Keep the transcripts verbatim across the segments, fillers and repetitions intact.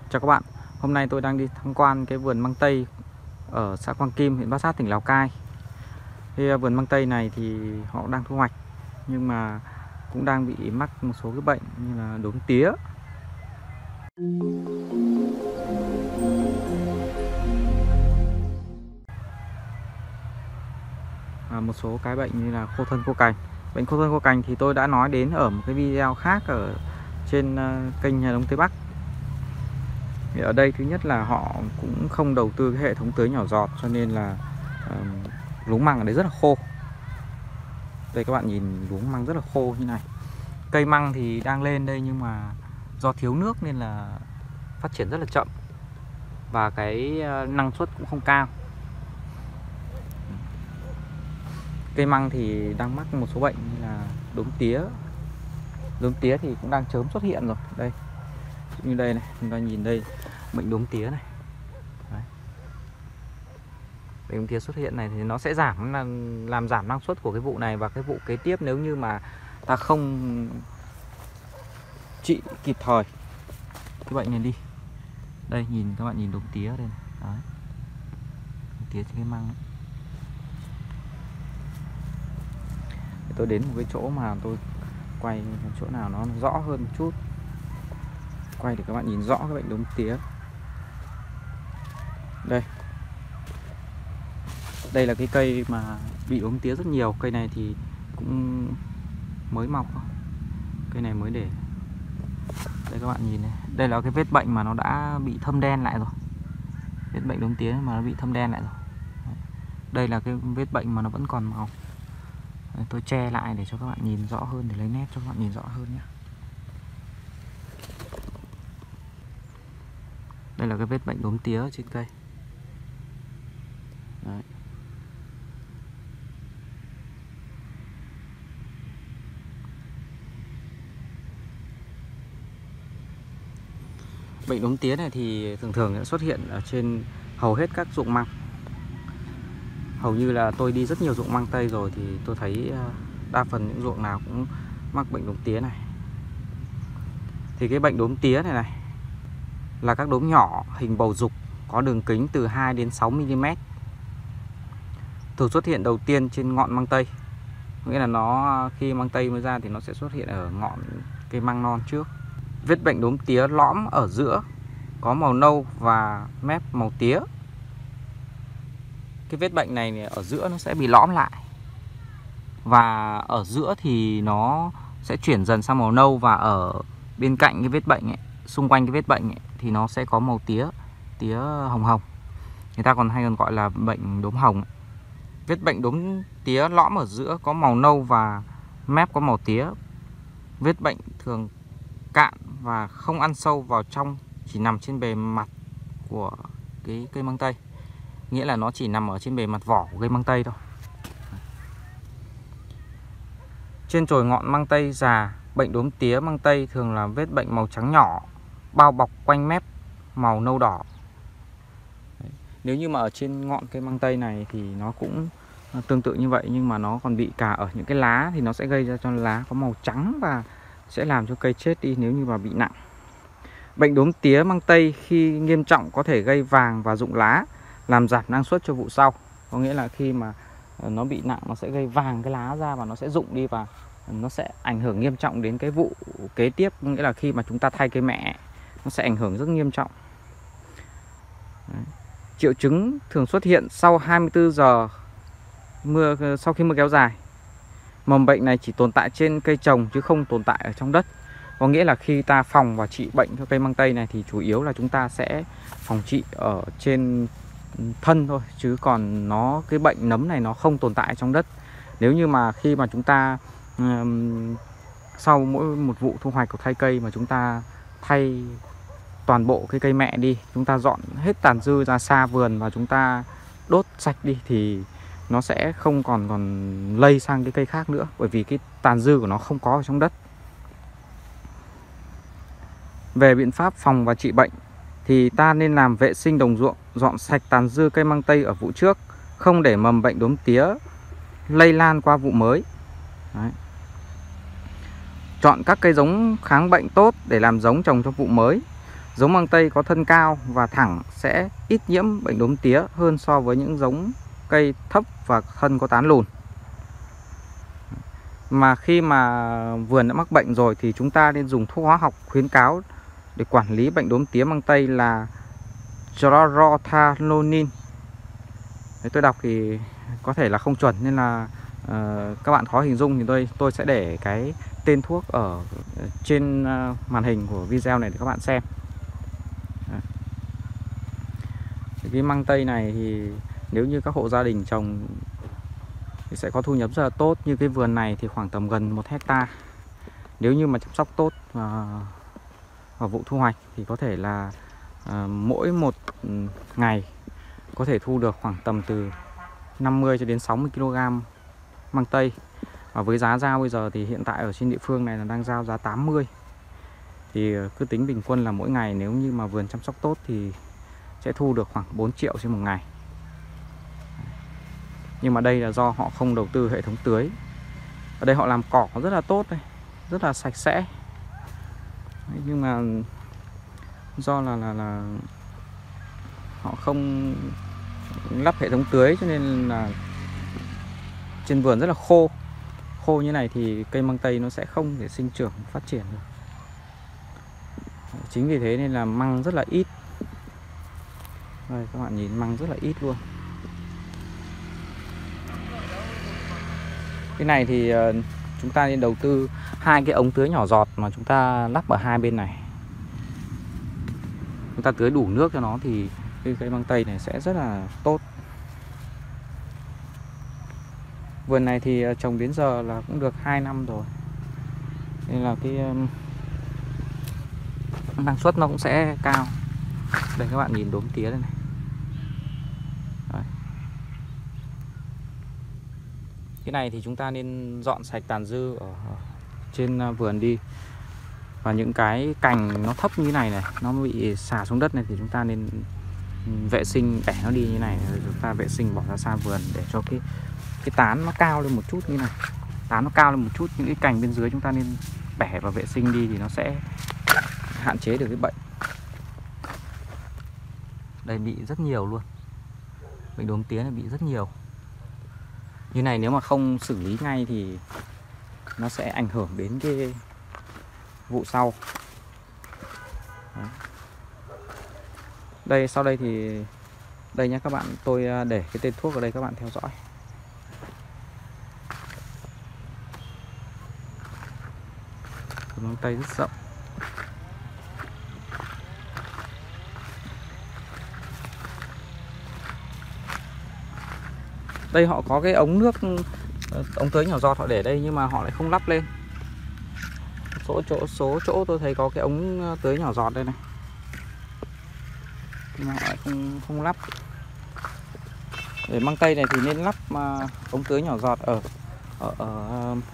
Chào các bạn, hôm nay tôi đang đi tham quan cái vườn măng tây ở xã Quang Kim, huyện Bát Sát, tỉnh Lào Cai. Thì vườn măng tây này thì họ đang thu hoạch nhưng mà cũng đang bị mắc một số cái bệnh như là đốm tía. Và một số cái bệnh như là khô thân khô cành. Bệnh khô thân khô cành thì tôi đã nói đến ở một cái video khác ở trên kênh Nhà Nông Tây Bắc. Thì ở đây thứ nhất là họ cũng không đầu tư cái hệ thống tưới nhỏ giọt, cho nên là uh, luống măng ở đây rất là khô. Đây các bạn nhìn luống măng rất là khô như này. Cây măng thì đang lên đây nhưng mà do thiếu nước nên là phát triển rất là chậm và cái năng suất cũng không cao. Cây măng thì đang mắc một số bệnh như là đốm tía. Đốm tía thì cũng đang chớm xuất hiện rồi. Đây, như đây này, chúng ta nhìn đây, bệnh đốm tía này. Đấy. Bệnh đốm tía xuất hiện này thì nó sẽ giảm làm giảm năng suất của cái vụ này và cái vụ kế tiếp nếu như mà ta không trị kịp thời cái bệnh này đi. Đây nhìn các bạn nhìn đốm tía đây này. Đấy. Đốm tía trên cái măng ấy. Tôi đến một cái chỗ mà tôi quay chỗ nào nó rõ hơn một chút, quay để các bạn nhìn rõ cái bệnh đốm tía. Đây, đây là cái cây mà bị đốm tía rất nhiều. Cây này thì cũng mới mọc thôi, cây này mới để. Đây các bạn nhìn này, đây là cái vết bệnh mà nó đã bị thâm đen lại rồi, vết bệnh đốm tía mà nó bị thâm đen lại rồi. Đây là cái vết bệnh mà nó vẫn còn màu. Tôi che lại để cho các bạn nhìn rõ hơn, để lấy nét cho các bạn nhìn rõ hơn nhé. Đây là cái vết bệnh đốm tía trên cây. Đấy. Bệnh đốm tía này thì thường thường sẽ xuất hiện ở trên hầu hết các ruộng măng. Hầu như là tôi đi rất nhiều ruộng măng tây rồi thì tôi thấy đa phần những ruộng nào cũng mắc bệnh đốm tía này. Thì cái bệnh đốm tía này này là các đốm nhỏ hình bầu dục có đường kính từ hai đến sáu mi li mét. Thường xuất hiện đầu tiên trên ngọn măng tây. Nghĩa là nó khi măng tây mới ra thì nó sẽ xuất hiện ở ngọn cây măng non trước. Vết bệnh đốm tía lõm ở giữa có màu nâu và mép màu tía. Cái vết bệnh này ở giữa nó sẽ bị lõm lại, và ở giữa thì nó sẽ chuyển dần sang màu nâu, và ở bên cạnh cái vết bệnh ấy, xung quanh cái vết bệnh ấy, thì nó sẽ có màu tía, tía hồng hồng. Người ta còn hay còn gọi là bệnh đốm hồng. Vết bệnh đốm tía lõm ở giữa có màu nâu và mép có màu tía. Vết bệnh thường cạn và không ăn sâu vào trong, chỉ nằm trên bề mặt của cái cây măng tây. Nghĩa là nó chỉ nằm ở trên bề mặt vỏ của cây măng tây thôi. Trên chồi ngọn măng tây già, bệnh đốm tía măng tây thường là vết bệnh màu trắng nhỏ, bao bọc quanh mép màu nâu đỏ. Đấy. Nếu như mà ở trên ngọn cây măng tây này thì nó cũng tương tự như vậy, nhưng mà nó còn bị cả ở những cái lá thì nó sẽ gây ra cho lá có màu trắng và sẽ làm cho cây chết đi nếu như mà bị nặng. Bệnh đốm tía măng tây khi nghiêm trọng có thể gây vàng và rụng lá, làm giảm năng suất cho vụ sau. Có nghĩa là khi mà nó bị nặng nó sẽ gây vàng cái lá ra và nó sẽ rụng đi, và nó sẽ ảnh hưởng nghiêm trọng đến cái vụ kế tiếp. Nghĩa là khi mà chúng ta thay cây mẹ nó sẽ ảnh hưởng rất nghiêm trọng. Đấy. Triệu chứng thường xuất hiện sau hai mươi tư giờ mưa, sau khi mưa kéo dài. Mầm bệnh này chỉ tồn tại trên cây trồng chứ không tồn tại ở trong đất. Có nghĩa là khi ta phòng và trị bệnh cho cây măng tây này thì chủ yếu là chúng ta sẽ phòng trị ở trên thân thôi, chứ còn nó cái bệnh nấm này nó không tồn tại trong đất. Nếu như mà khi mà chúng ta um, sau mỗi một vụ thu hoạch của thay cây mà chúng ta thay toàn bộ cái cây mẹ đi, chúng ta dọn hết tàn dư ra xa vườn và chúng ta đốt sạch đi thì nó sẽ không còn còn lây sang cái cây khác nữa, bởi vì cái tàn dư của nó không có ở trong đất. Về biện pháp phòng và trị bệnh thì ta nên làm vệ sinh đồng ruộng, dọn sạch tàn dư cây măng tây ở vụ trước, không để mầm bệnh đốm tía lây lan qua vụ mới. Đấy. Chọn các cây giống kháng bệnh tốt để làm giống trồng cho vụ mới. Giống măng tây có thân cao và thẳng sẽ ít nhiễm bệnh đốm tía hơn so với những giống cây thấp và thân có tán lùn. Mà khi mà vườn đã mắc bệnh rồi thì chúng ta nên dùng thuốc hóa học khuyến cáo để quản lý bệnh đốm tía măng tây là chlorothalonil. Đấy, tôi đọc thì có thể là không chuẩn nên là uh, các bạn khó hình dung, thì tôi tôi sẽ để cái tên thuốc ở trên uh, màn hình của video này để các bạn xem. Cái măng tây này thì nếu như các hộ gia đình trồng thì sẽ có thu nhập rất là tốt. Như cái vườn này thì khoảng tầm gần một hecta. Nếu như mà chăm sóc tốt và vào vụ thu hoạch thì có thể là à, mỗi một ngày có thể thu được khoảng tầm từ năm mươi cho đến sáu mươi ki lô gam măng tây. Và với giá giao bây giờ thì hiện tại ở trên địa phương này là đang giao giá tám mươi. Thì cứ tính bình quân là mỗi ngày nếu như mà vườn chăm sóc tốt thì sẽ thu được khoảng bốn triệu trên một ngày. Nhưng mà đây là do họ không đầu tư hệ thống tưới. Ở đây họ làm cỏ rất là tốt đây, rất là sạch sẽ. Đấy, nhưng mà do là là là họ không lắp hệ thống tưới cho nên là trên vườn rất là khô. Khô như này thì cây măng tây nó sẽ không thể sinh trưởng phát triển được. Chính vì thế nên là măng rất là ít. Đây, các bạn nhìn măng rất là ít luôn. Cái này thì uh, chúng ta nên đầu tư hai cái ống tưới nhỏ giọt mà chúng ta lắp ở hai bên này. Chúng ta tưới đủ nước cho nó thì cái cây măng tây này sẽ rất là tốt. Vườn này thì trồng đến giờ là cũng được hai năm rồi. Nên là cái um, năng suất nó cũng sẽ cao. Đây các bạn nhìn đốm tía đây này. Đấy. Cái này thì chúng ta nên dọn sạch tàn dư ở trên vườn đi. Và những cái cành nó thấp như này này, nó bị xả xuống đất này thì chúng ta nên vệ sinh bẻ nó đi như này, rồi chúng ta vệ sinh bỏ ra xa vườn để cho cái cái tán nó cao lên một chút như này. Tán nó cao lên một chút, những cái cành bên dưới chúng ta nên bẻ và vệ sinh đi thì nó sẽ hạn chế được cái bệnh. Đây bị rất nhiều luôn. Bệnh đốm tía này bị rất nhiều. Như này nếu mà không xử lý ngay thì nó sẽ ảnh hưởng đến cái vụ sau. Đấy. Đây sau đây thì đây nhé các bạn, tôi để cái tên thuốc ở đây các bạn theo dõi. Măng tây rất rộng. Đây họ có cái ống nước, ống tưới nhỏ giọt họ để đây nhưng mà họ lại không lắp lên. Số chỗ số chỗ tôi thấy có cái ống tưới nhỏ giọt đây này, nhưng mà họ lại không không lắp. Để măng tây này thì nên lắp uh, ống tưới nhỏ giọt ở ở, ở uh,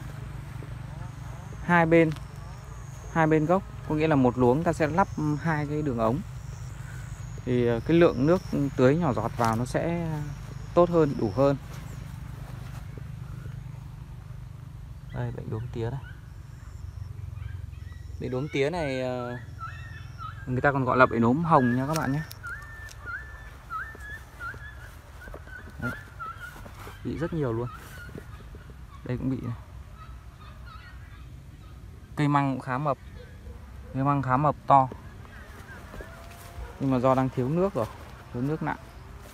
hai bên hai bên gốc, có nghĩa là một luống ta sẽ lắp hai cái đường ống thì uh, cái lượng nước tưới nhỏ giọt vào nó sẽ tốt hơn, đủ hơn. Đây bệnh đốm tía đây. Bệnh đốm tía này uh, người ta còn gọi là bệnh đốm hồng nha các bạn nhé. Đấy. Bị rất nhiều luôn. Đây cũng bị này. Cây măng cũng khá mập. Cây măng khá mập to. Nhưng mà do đang thiếu nước rồi, thiếu nước nặng.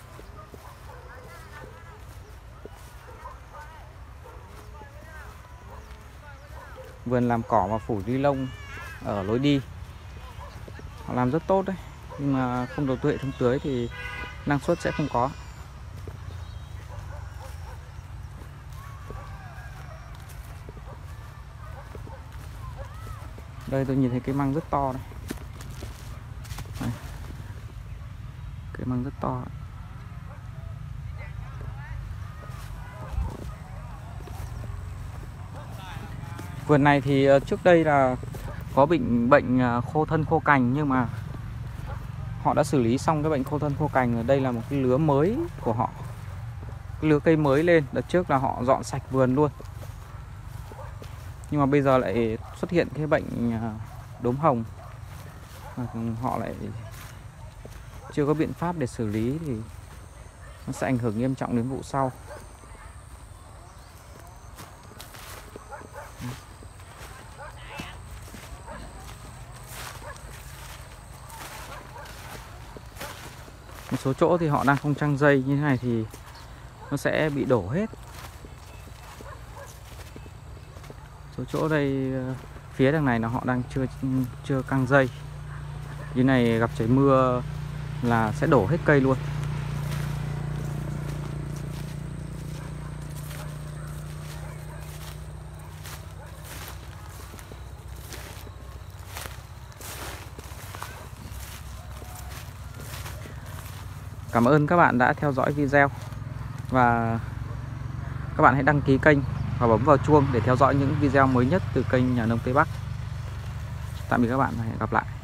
Vườn làm cỏ và phủ ni lông ở lối đi, họ làm rất tốt đấy. Nhưng mà không đầu tư hệ thống tưới thì năng suất sẽ không có. Đây tôi nhìn thấy cây măng rất to đây. Đây. Cây măng rất to. Vườn này thì trước đây là có bệnh bệnh khô thân khô cành, nhưng mà họ đã xử lý xong cái bệnh khô thân khô cành rồi. Đây là một cái lứa mới của họ, cái lứa cây mới lên. Đợt trước là họ dọn sạch vườn luôn, nhưng mà bây giờ lại xuất hiện cái bệnh đốm hồng. mà họ lại chưa có biện pháp để xử lý thì nó sẽ ảnh hưởng nghiêm trọng đến vụ sau. Một số chỗ thì họ đang không trăng dây như thế này thì nó sẽ bị đổ hết. Số chỗ đây phía đằng này là họ đang chưa chưa căng dây. Như này gặp trời mưa là sẽ đổ hết cây luôn. Cảm ơn các bạn đã theo dõi video. Và các bạn hãy đăng ký kênh và bấm vào chuông để theo dõi những video mới nhất từ kênh Nhà Nông Tây Bắc. Tạm biệt các bạn và hẹn gặp lại.